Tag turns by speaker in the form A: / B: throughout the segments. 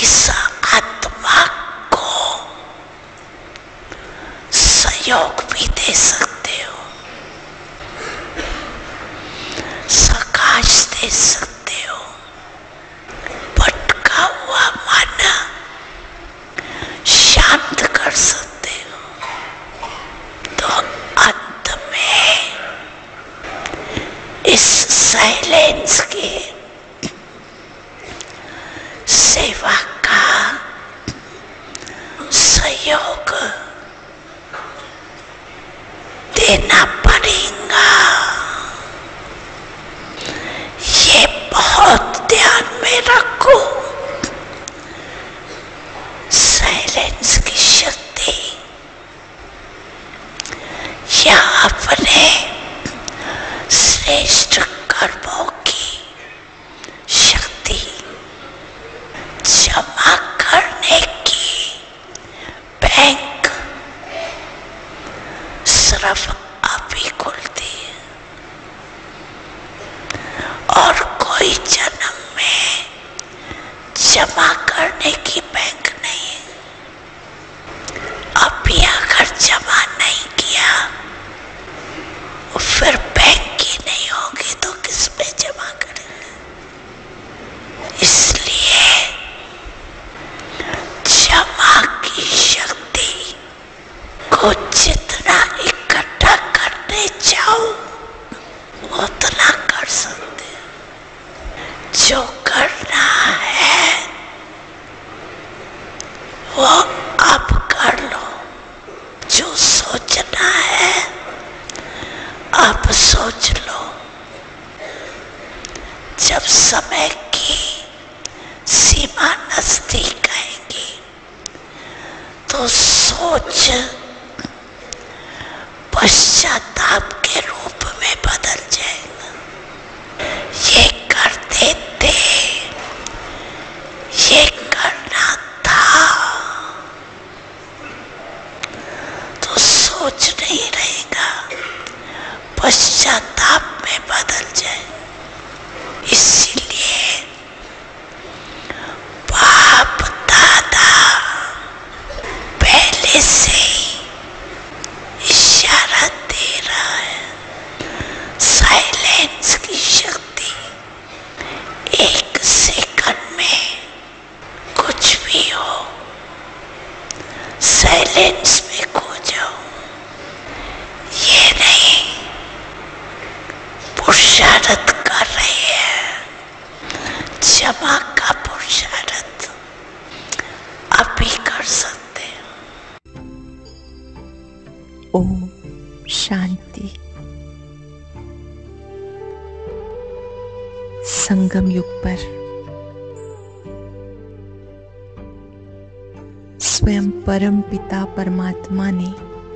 A: इस आत्मा को सहयोग भी दे सकते हो, प्रकाश दे सकते हो। भटका हुआ मन शांत कर सकते हो। तो अंत में इस साइलेंस के सेवा का सहयोग देना पड़ेगा। ये बहुत ध्यान में रखो। साइलेंस की शक्ति या अपने श्रेष्ठ कर्मों की शक्ति जमा करने की बैंक सिर्फ अभी खुलती है और कोई जन्म में जमा करने की बैंक नहीं है। अभी अगर जमा नहीं किया फिर बैंक ही नहीं होगी तो किस पे जमा करेंगे। इसलिए जमा की शक्ति को जितना इकट्ठा करने जाओ उतना कर सकते हैं। जो करना है वो अब कर लो। जो सोचना है अब सोच लो। जब समय की सीमा नजदीक आएगी तो सोच पश्चाताप के रूप में बदल जाएगा। ये करते थे, ये करना था, तो सोच नहीं रहेगा, पश्चाताप में बदल जाए। इसीलिए बाप दादा पहले से ही इशारा दे रहा है। साइलेंस की शक्ति एक सेकंड में कुछ भी हो साइलेंस में खो जाओ। ये नहीं पुरुषार्थ कर रही है, जमा का पुरुषार्थ अभी कर सकते हैं।
B: ओम शांति। संगम युग पर स्वयं परम पिता परमात्मा ने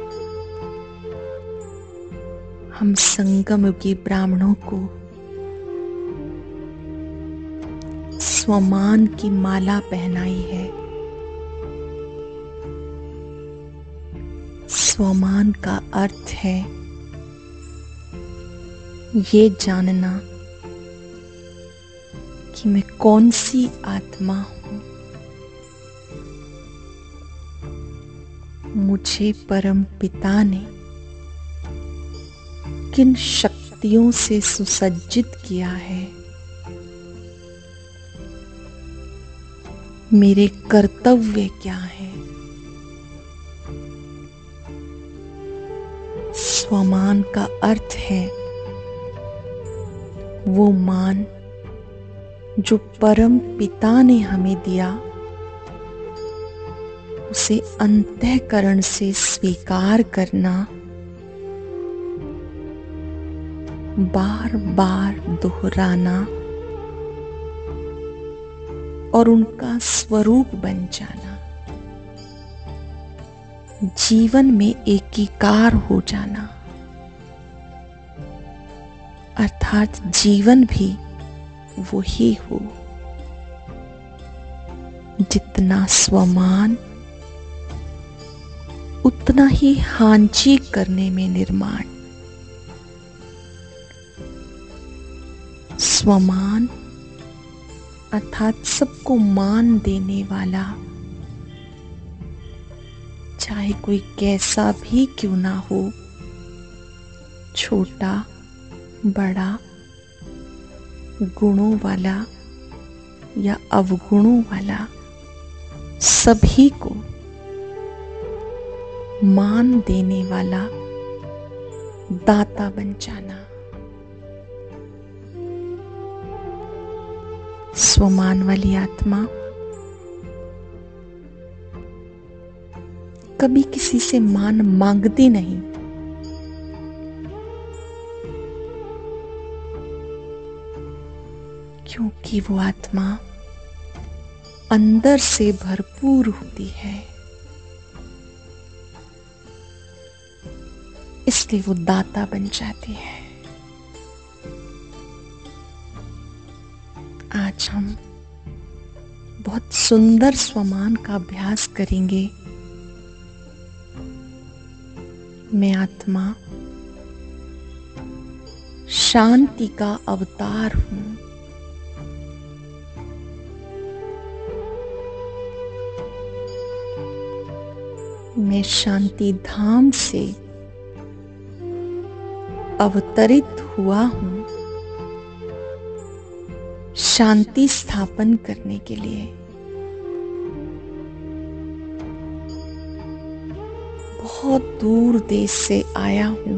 B: हम संगम युगी ब्राह्मणों को स्वमान की माला पहनाई है। स्वमान का अर्थ है ये जानना कि मैं कौन सी आत्मा हूं। मुझे परम पिता ने किन शक्तियों से सुसज्जित किया है। मेरे कर्तव्य क्या है। स्वमान का अर्थ है वो मान जो परम पिता ने हमें दिया, उसे अंतःकरण से स्वीकार करना, बार बार दोहराना और उनका स्वरूप बन जाना। जीवन में एकीकार हो जाना, अर्थात जीवन भी वही हो। जितना स्वमान उतना ही हांची करने में निर्माण। स्वमान अर्थात सबको मान देने वाला, चाहे कोई कैसा भी क्यों ना हो, छोटा बड़ा, गुणों वाला या अवगुणों वाला, सभी को मान देने वाला दाता बन जाना। स्वमान वाली आत्मा कभी किसी से मान मांगती नहीं, क्योंकि वो आत्मा अंदर से भरपूर होती है, इसलिए वो दाता बन जाती है। आज हम बहुत सुंदर स्वमान का अभ्यास करेंगे। मैं आत्मा शांति का अवतार हूं। मैं शांति धाम से अवतरित हुआ हूं, शांति स्थापन करने के लिए। बहुत दूर देश से आया हूं,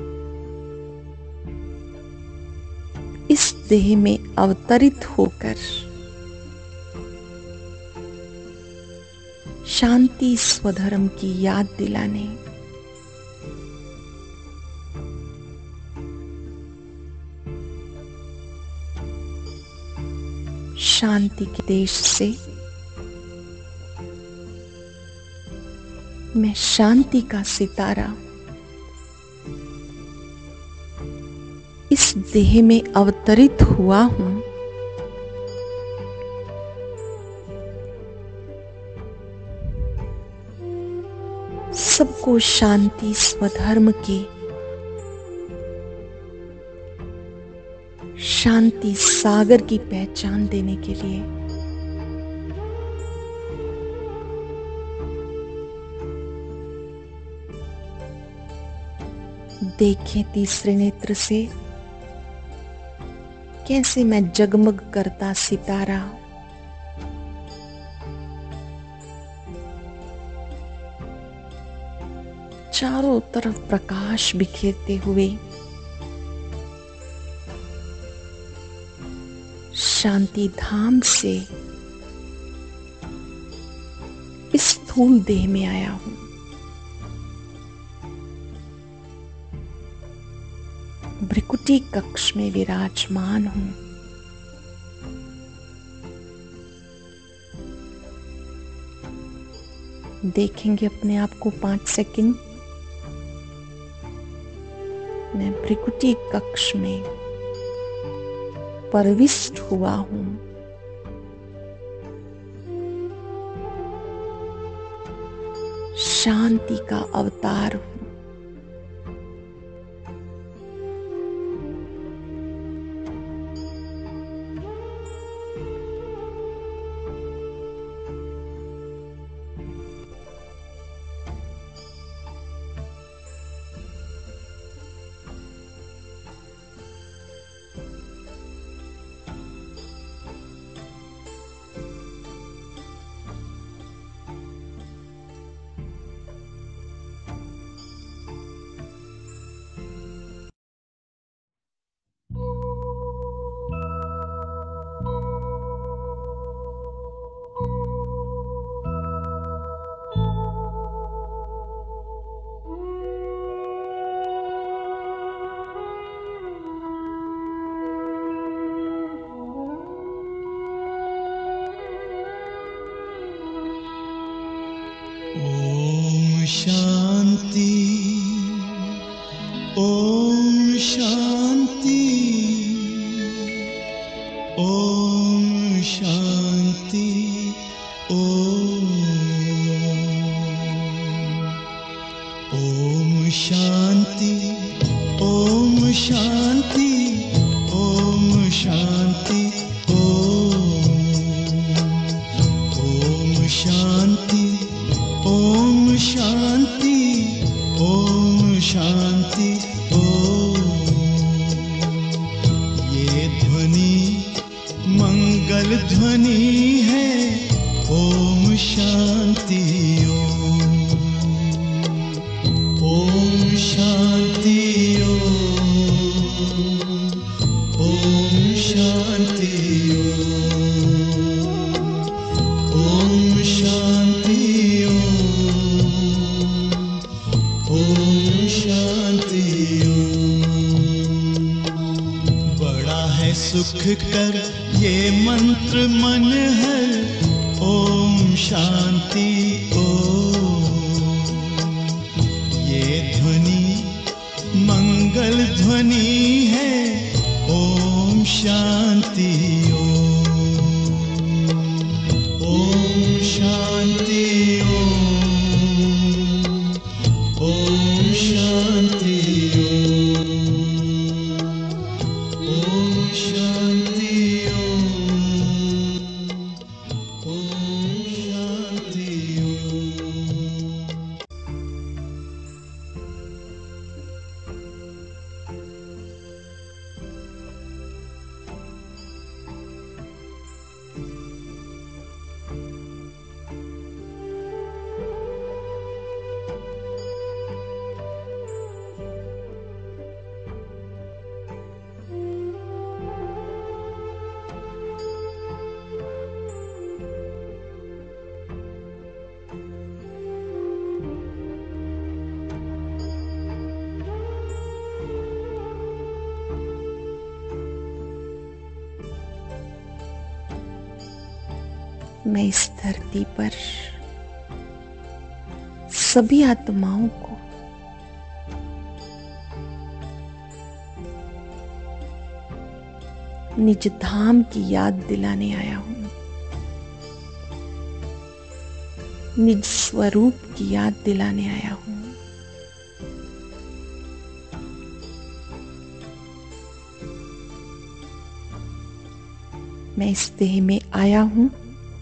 B: इस देह में अवतरित होकर शांति स्वधर्म की याद दिलाने। शांति के देश से मैं शांति का सितारा इस देह में अवतरित हुआ हूं। सबको शांति स्वधर्म की, शांति सागर की पहचान देने के लिए। देखें तीसरे नेत्र से कैसे मैं जगमग करता सितारा चारों तरफ प्रकाश बिखेरते हुए शांति धाम से इस स्थूल देह में आया हूं। भ्रिकुटी कक्ष में विराजमान हूं। देखेंगे अपने आप को 5 सेकंड। मैं भ्रिकुटी कक्ष में प्रविष्ट हुआ हूं। शांति का अवतार हूं।
C: शांति, ओम शांति, ओम शांति, ओम शांति, ओम शांति, ओम शांति, ओम शांति, ओम शांति, ओम शांति, ओम। ये ध्वनि मंगल ध्वनि है, ओम शांति ओम। ओम शांति ओम, ओम शांति ओम, ओम शांति ओम, ओम शांति ओम। बड़ा है सुख कर ये मंत्र मन हर, ओम शांति ओम। ये ध्वनि मंगल ध्वनि है, ओम शांति ओम। ओम शांति ओम, ओम शांति ओम, ओम शांति ओम, ओम शांति ओम।
B: मैं इस धरती पर सभी आत्माओं को निज धाम की याद दिलाने आया हूं, निज स्वरूप की याद दिलाने आया हूं। मैं इस देह में आया हूं,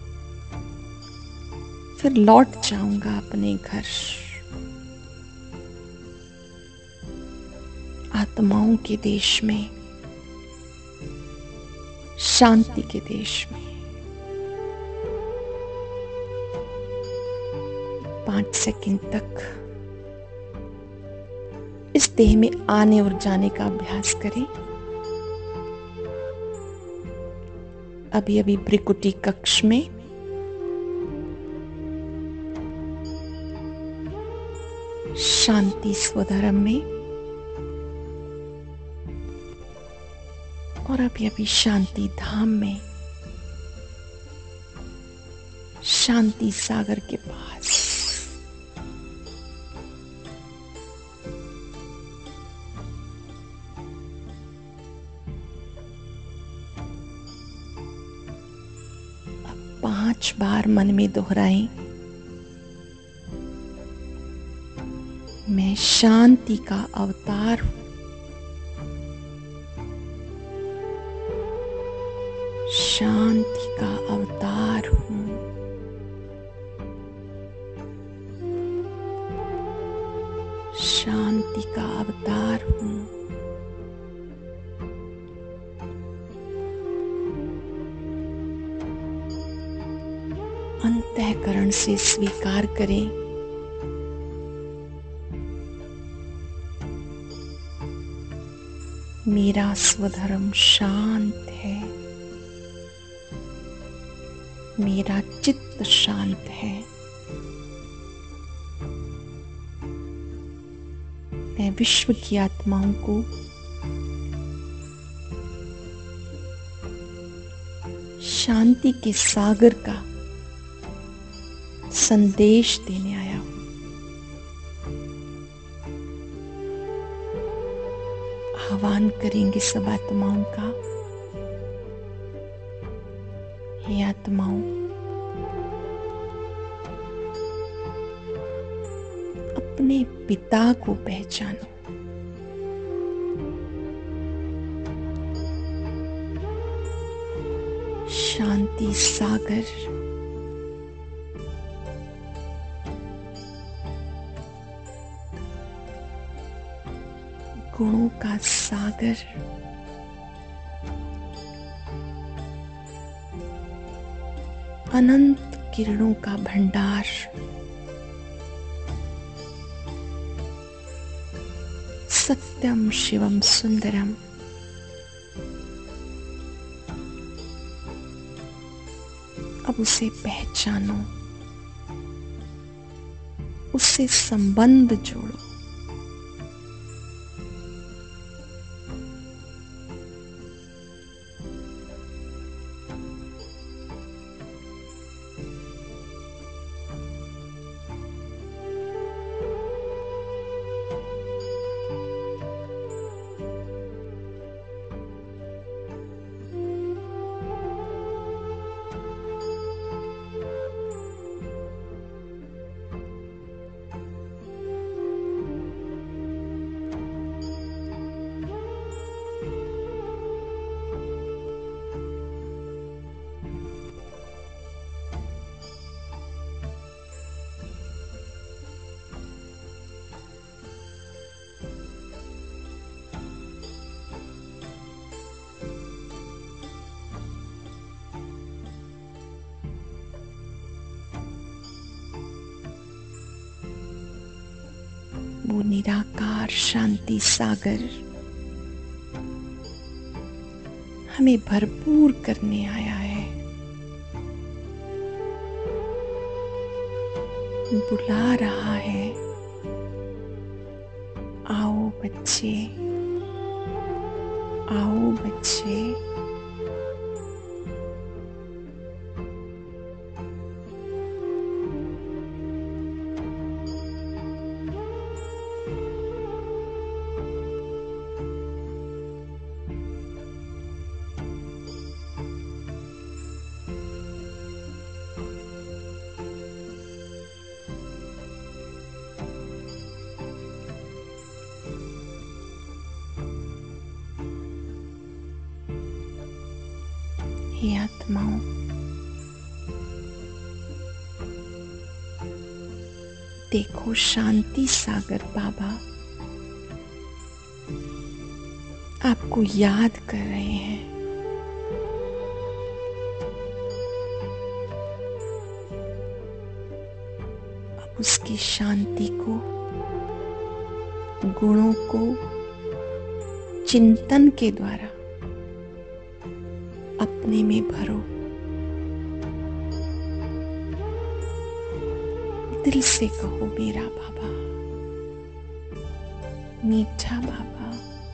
B: फिर लौट जाऊंगा अपने घर, आत्माओं के देश में, शांति के देश में। 5 सेकंड तक इस देह में आने और जाने का अभ्यास करें। अभी अभी भ्रिकुटी कक्ष में शांति स्वधर्म में, और अभी अभी शांति धाम में, शांति सागर के पास। अब 5 बार मन में दोहराएं, मैं शांति का अवतार हूं, शांति का अवतार हूं। शांति का अवतार हूं। अंतःकरण से स्वीकार करें, मेरा स्वधर्म शांत है, मेरा चित्त शांत है। मैं विश्व की आत्माओं को शांति के सागर का संदेश देने आया हूं। आह्वान करेंगे सब आत्माओं का, हे आत्माओं, अपने पिता को पहचानो। शांति सागर गुणों का सागर, अनंत किरणों का भंडार, सत्यम शिवम सुंदरम, अब उसे पहचानो, उससे संबंध जोड़ो। वो निराकार शांति सागर हमें भरपूर करने आया है, बुला रहा है, आओ बच्चे, आओ बच्चे। हे आत्माओं, देखो शांति सागर बाबा आपको याद कर रहे हैं। अब उसकी शांति को, गुणों को चिंतन के द्वारा अपने में भरो। दिल से कहो मेरा बाबा, मीठा बाबा,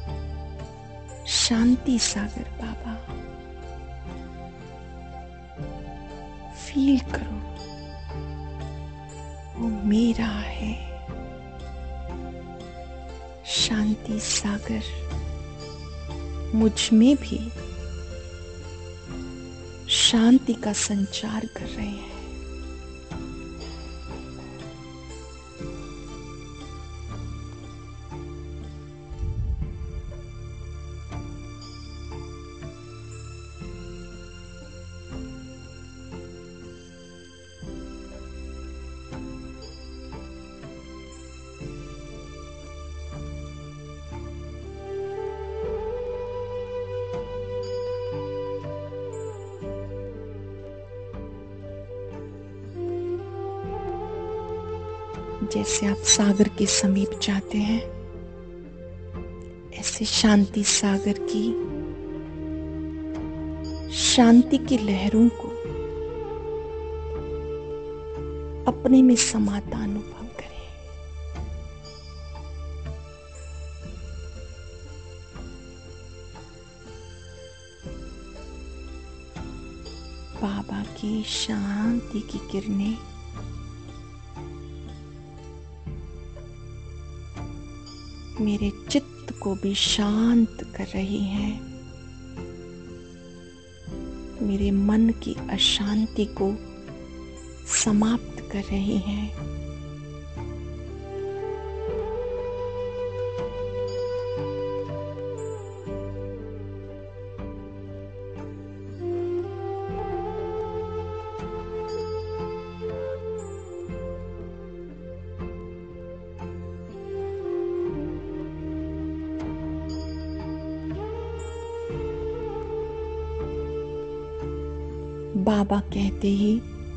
B: शांति सागर बाबा। फील करो वो मेरा है। शांति सागर मुझ में भी शांति का संचार कर रहे हैं। जैसे आप सागर के समीप जाते हैं, ऐसे शांति सागर की शांति की लहरों को अपने में समाता अनुभव करें। बाबा की शांति की किरणें मेरे चित्त को भी शांत कर रही हैं, मेरे मन की अशांति को समाप्त कर रही हैं। बाबा कहते ही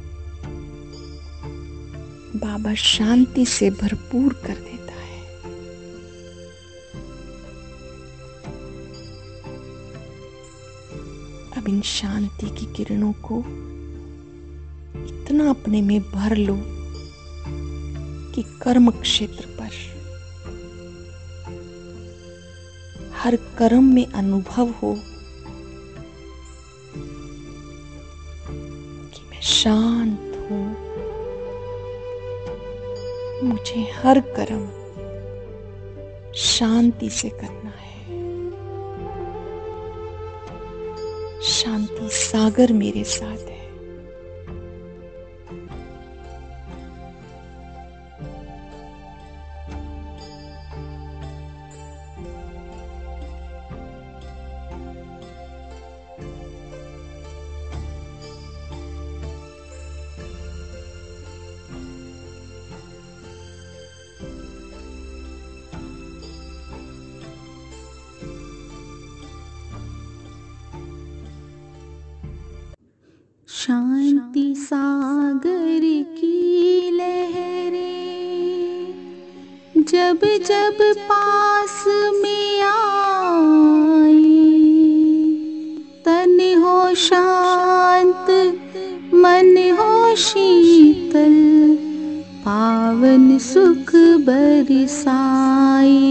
B: बाबा शांति से भरपूर कर देता है। अब इन शांति की किरणों को इतना अपने में भर लो कि कर्म क्षेत्र पर हर कर्म में अनुभव हो कि मैं शांत हूं, मुझे हर कर्म शांति से करना है। शांति सागर मेरे साथ है।
D: शांति सागर की लहरें जब जब पास में आए, तन हो शांत मन हो शीतल, पावन सुख बरसाए,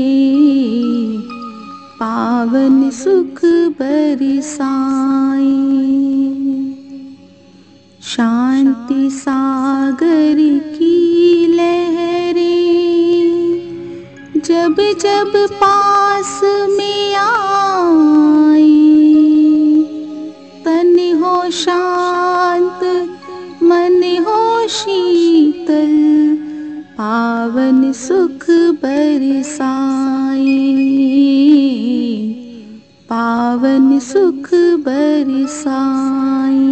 D: पावन सुख बरसाए। शांति सागर की लहरें जब जब पास में आए, तन हो शांत मन हो शीतल, पावन सुख बरसाए, पावन सुख बरसाए।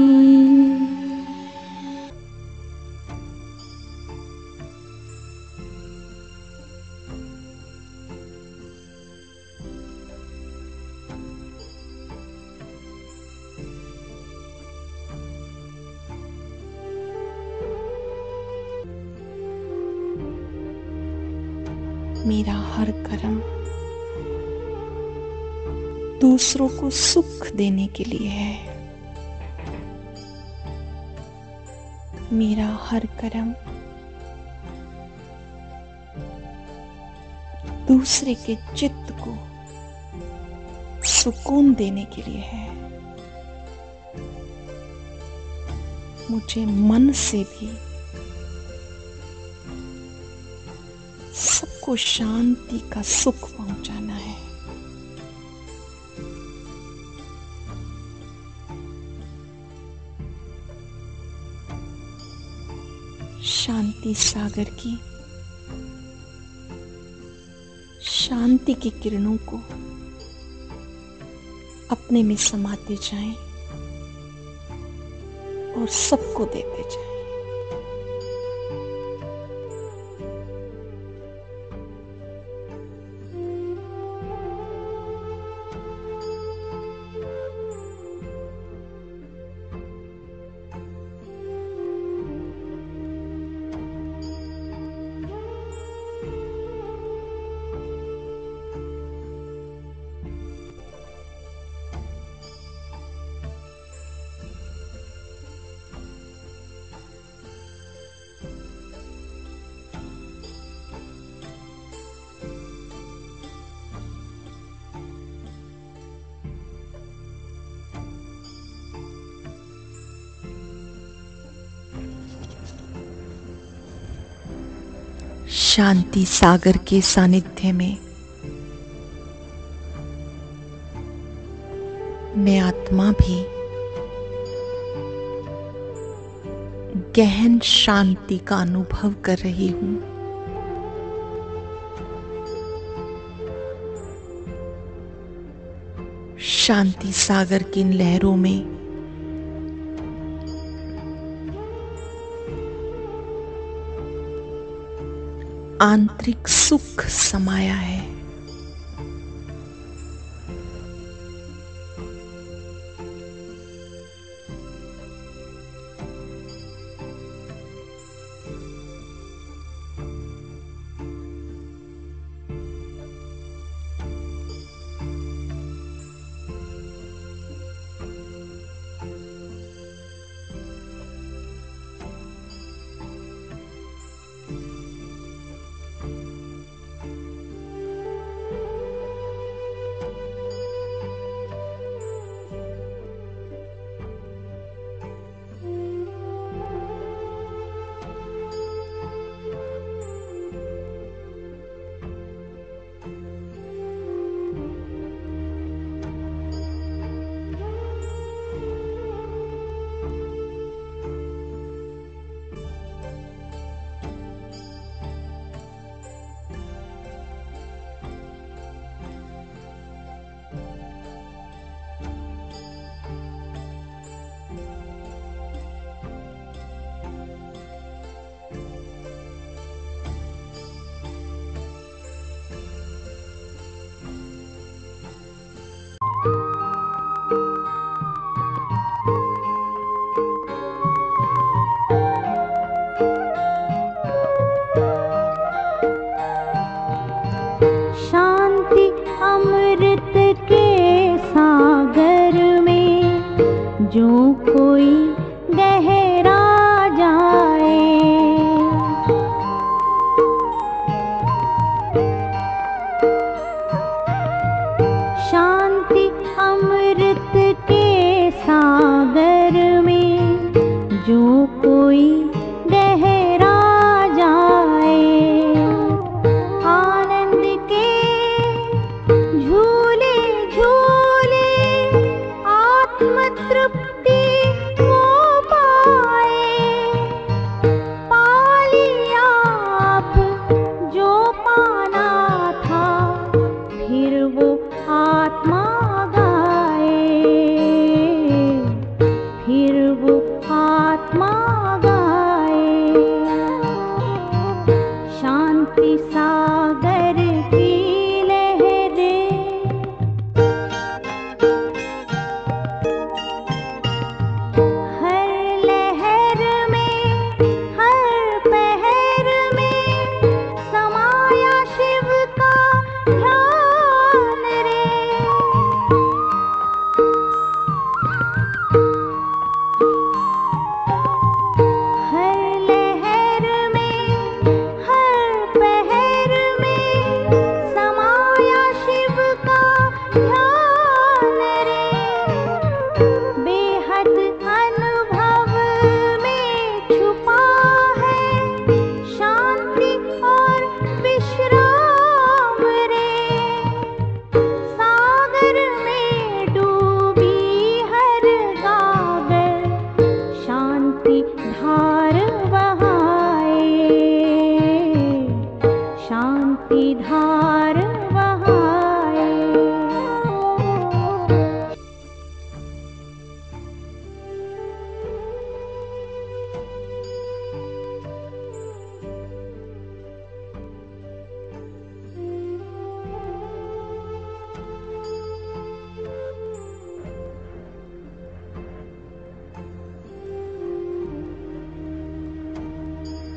B: मेरा हर कर्म दूसरों को सुख देने के लिए है। मेरा हर कर्म दूसरे के चित्त को सुकून देने के लिए है। मुझे मन से भी सबको शांति का सुख पहुंचाना है। शांति सागर की शांति की किरणों को अपने में समाते जाएं और सबको देते जाएं। शांति सागर के सानिध्य में मैं आत्मा भी गहन शांति का अनुभव कर रही हूं। शांति सागर की इन लहरों में आंतरिक सुख समाया है।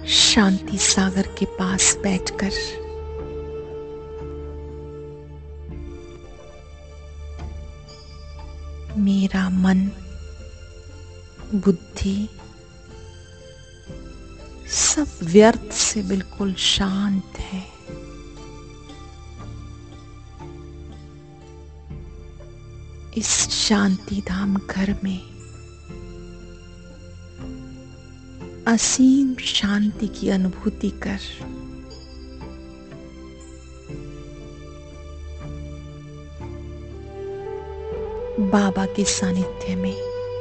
B: शांति सागर के पास बैठकर मेरा मन, बुद्धि सब व्यर्थ से बिल्कुल शांत है। इस शांति धाम घर में असीम शांति की अनुभूति कर बाबा के सानिध्य में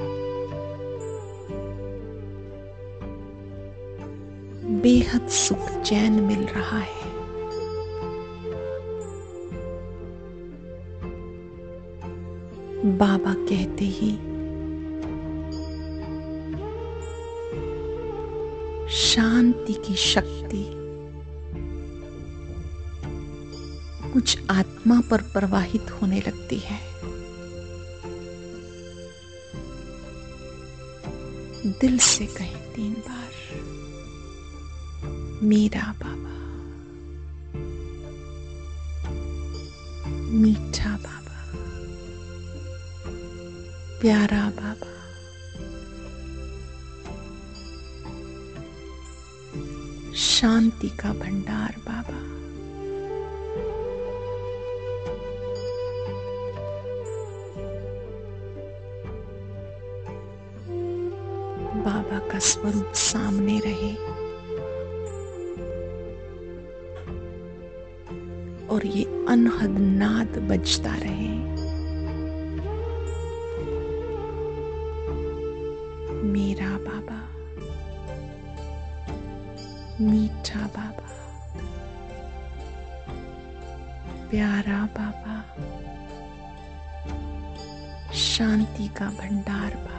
B: बेहद सुख चैन मिल रहा है। बाबा कहते ही शांति की शक्ति कुछ आत्मा पर प्रवाहित होने लगती है। दिल से कहें 3 बार, मेरा बाबा, मीठा बाबा, प्यारा बाबा, शांति का भंडार बाबा। बाबा का स्वरूप सामने रहे और ये अनहद नाद बजता रहे। मेरा बाबा, मीठा बाबा, प्यारा बाबा, शांति का भंडार बाबा।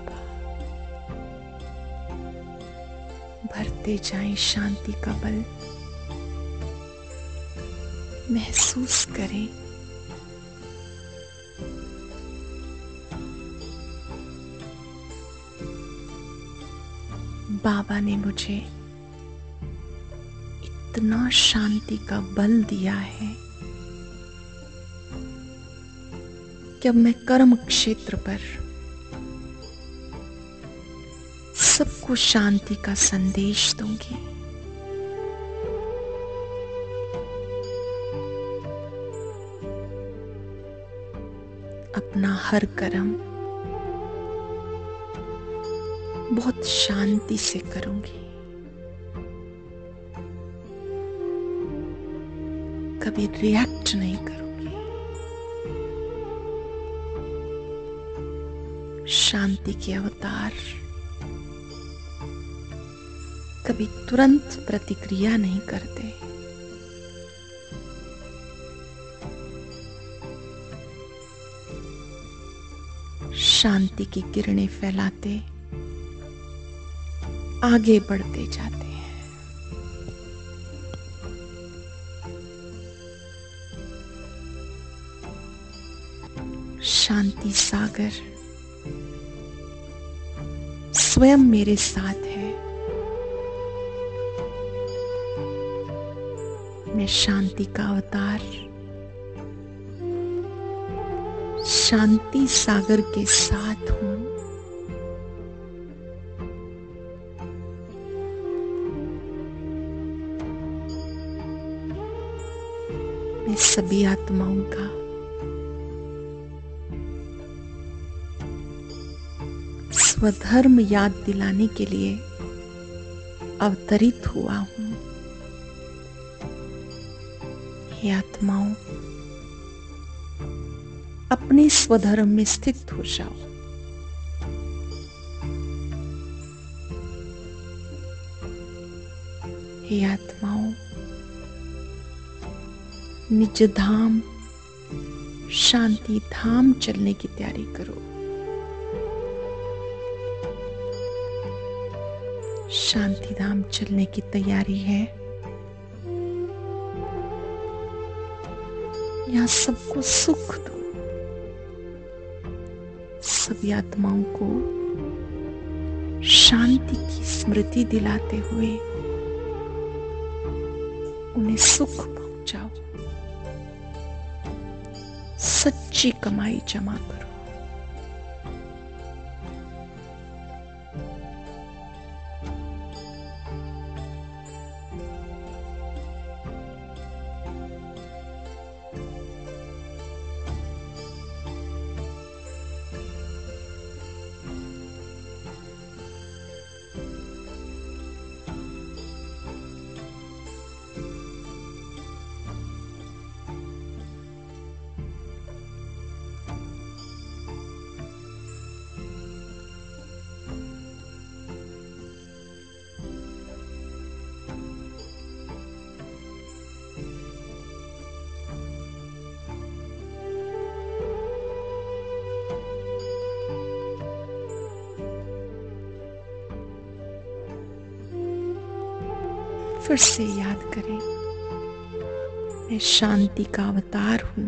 B: भरते जाएं शांति का बल। महसूस करें बाबा ने मुझे इतना शांति का बल दिया है कि अब मैं कर्म क्षेत्र पर सबको शांति का संदेश दूंगी। अपना हर कर्म बहुत शांति से करूंगी। कभी रिएक्ट नहीं करूंगी। शांति के अवतार कभी तुरंत प्रतिक्रिया नहीं करते। शांति की किरणें फैलाते आगे बढ़ते जाते हैं। शांति सागर स्वयं मेरे साथ है। मैं शांति का अवतार, शांति सागर के साथ हूं। मैं सभी आत्माओं का स्वधर्म याद दिलाने के लिए अवतरित हुआ हूं। हे आत्माओं, अपने स्वधर्म में स्थित हो जाओ। हे आत्माओं, निज धाम शांति धाम चलने की तैयारी करो। शांति धाम चलने की तैयारी है। यहां सबको सुख दो। सभी आत्माओं को शांति की स्मृति दिलाते हुए उन्हें सुख पहुंचाओ। सच्ची कमाई जमा करो। फिर से याद करें, मैं शांति का अवतार हूं।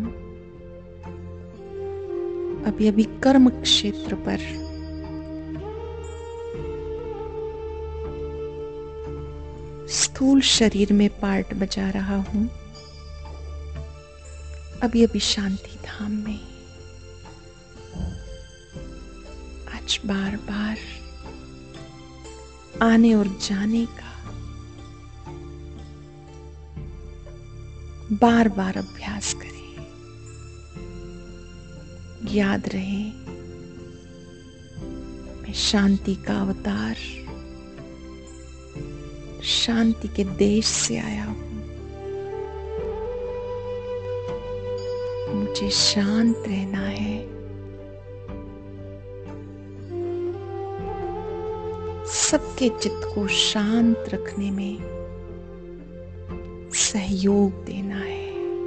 B: अभी अभी कर्म क्षेत्र पर स्थूल शरीर में पार्ट बजा रहा हूं। अभी अभी शांति धाम में आज बार बार आने और जाने का बार बार अभ्यास करें। याद रहे, मैं शांति का अवतार, शांति के देश से आया हूं। मुझे शांत रहना है। सबके चित्त को शांत रखने में सहयोग देना है।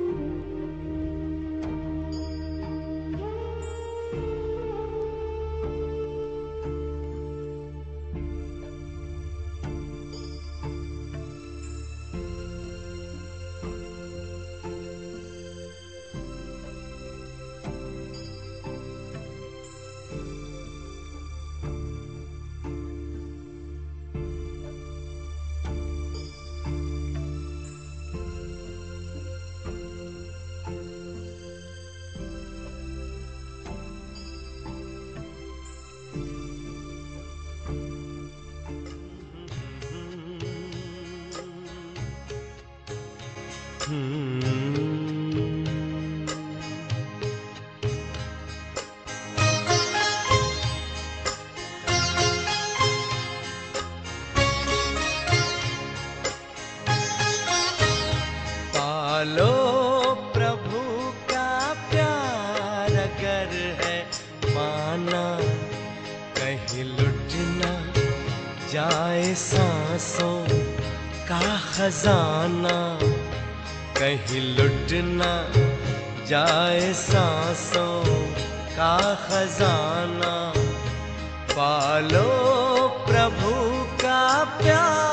C: पालो प्रभु का प्यार अगर है माना, कहीं लुट न जाए सांसों का खजाना, कहीं लुट न जाए सांसों का खजाना। पालो प्रभु का प्यार।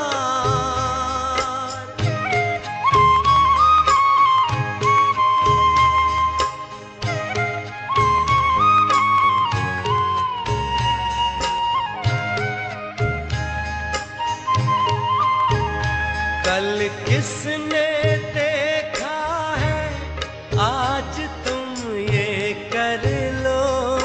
C: कल किसने देखा है, आज तुम ये कर लो।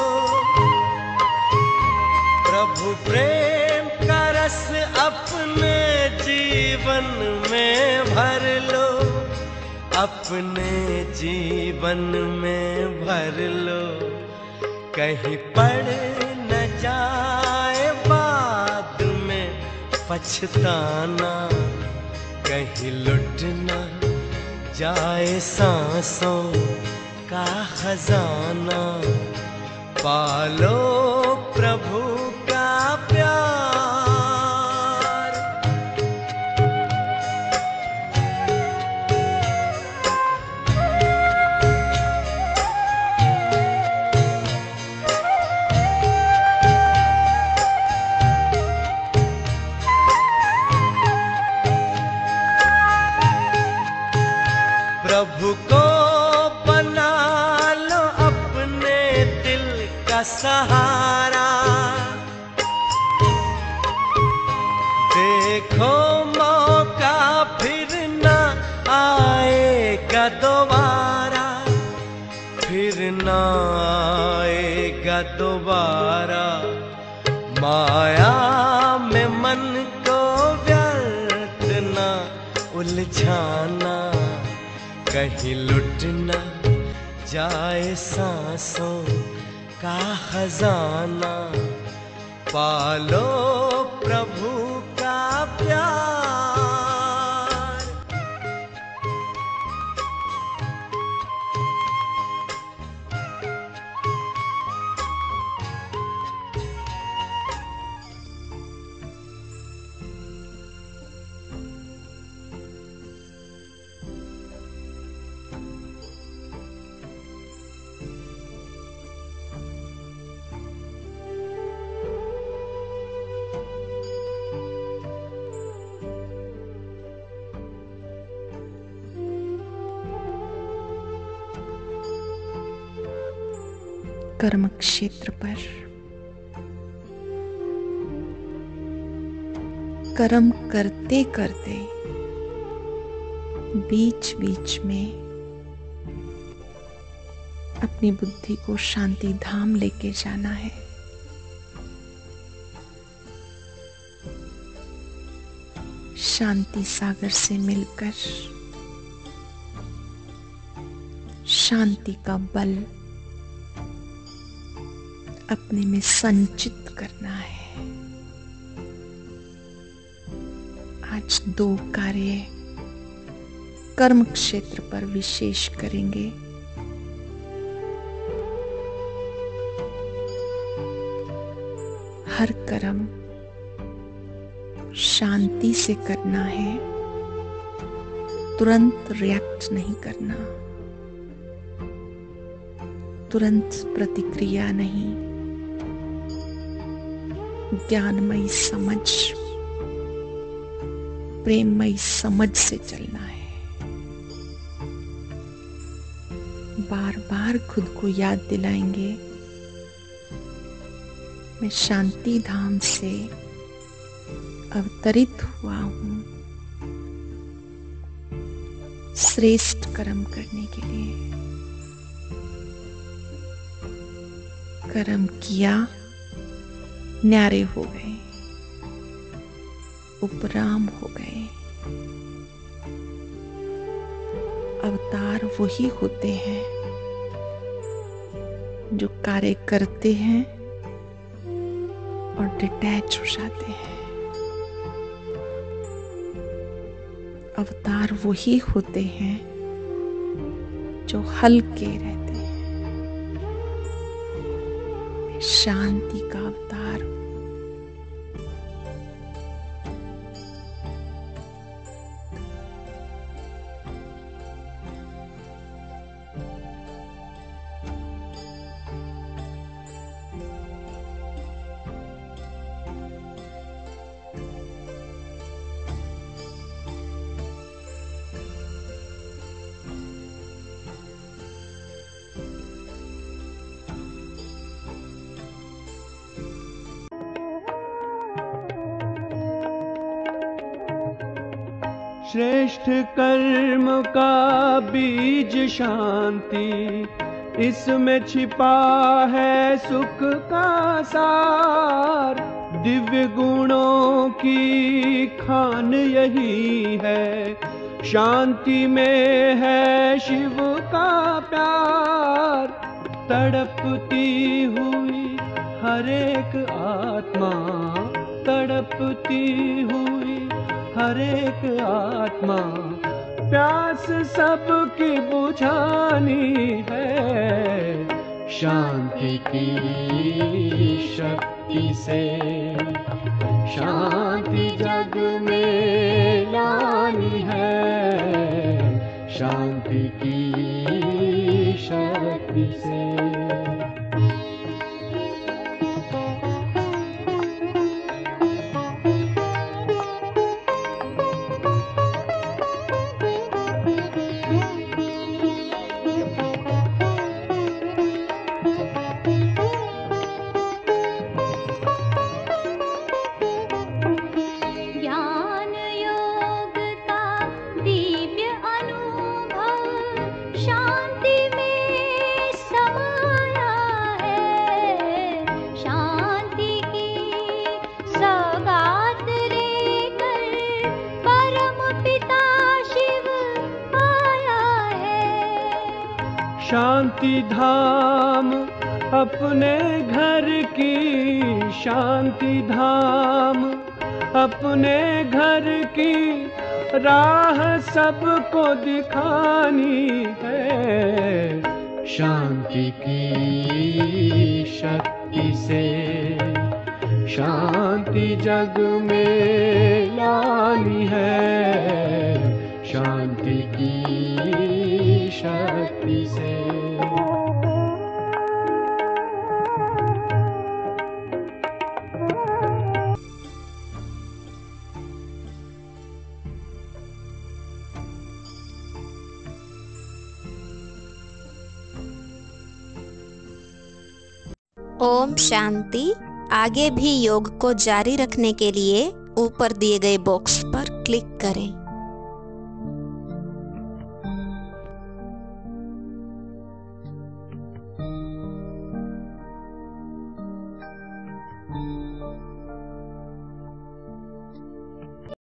C: प्रभु प्रेम का रस अपने जीवन में भर लो, अपने जीवन में भर लो। कहीं पड़ न जाए बाद में पछताना, कहीं लुट न जाए सांसों का खजाना। पालो प्रभु का प्यार। प्रभु को बना लो अपने दिल का सहारा। देखो मौका फिर ना ना आएगा दोबारा। माया में मन को व्यर्थ ना उलझाना, कहीं लुट न जाए सांसों का खजाना। पालो प्रभु का प्यार।
B: कर्म क्षेत्र पर कर्म करते करते बीच बीच में अपनी बुद्धि को शांति धाम लेके जाना है। शांति सागर से मिलकर शांति का बल अपने में संचित करना है। आज 2 कार्य कर्म क्षेत्र पर विशेष करेंगे। हर कर्म शांति से करना है, तुरंत रिएक्ट नहीं करना, तुरंत प्रतिक्रिया नहीं, ज्ञानमयी समझ, प्रेममयी समझ से चलना है। बार बार खुद को याद दिलाएंगे, मैं शांति धाम से अवतरित हुआ हूं श्रेष्ठ कर्म करने के लिए। कर्म किया, न्यारे हो गए, उपराम हो गए। अवतार वही होते हैं जो कार्य करते हैं और डिटैच हो जाते हैं। अवतार वही होते हैं जो हल्के रहते हैं। शांति का अवतार।
E: श्रेष्ठ कर्म का बीज शांति, इसमें छिपा है सुख का सार। दिव्य गुणों की खान यही है, शांति में है शिव का प्यार। तड़पती हुई हर एक आत्मा, तड़पती हुई हर एक आत्मा, प्यास सबकी बुझानी है। शांति की शक्ति से शांति जग में लानी है। शांति की शक्ति से
F: शांति में समा
E: शांति धाम अपने घर की, शांति धाम अपने घर की राह सबको दिखानी है। शांति की शक्ति से शांति जग में लानी है, शांति की शक्ति से।
F: ओम शांति। आगे भी योग को जारी रखने के लिए ऊपर दिए गए बॉक्स पर क्लिक करें।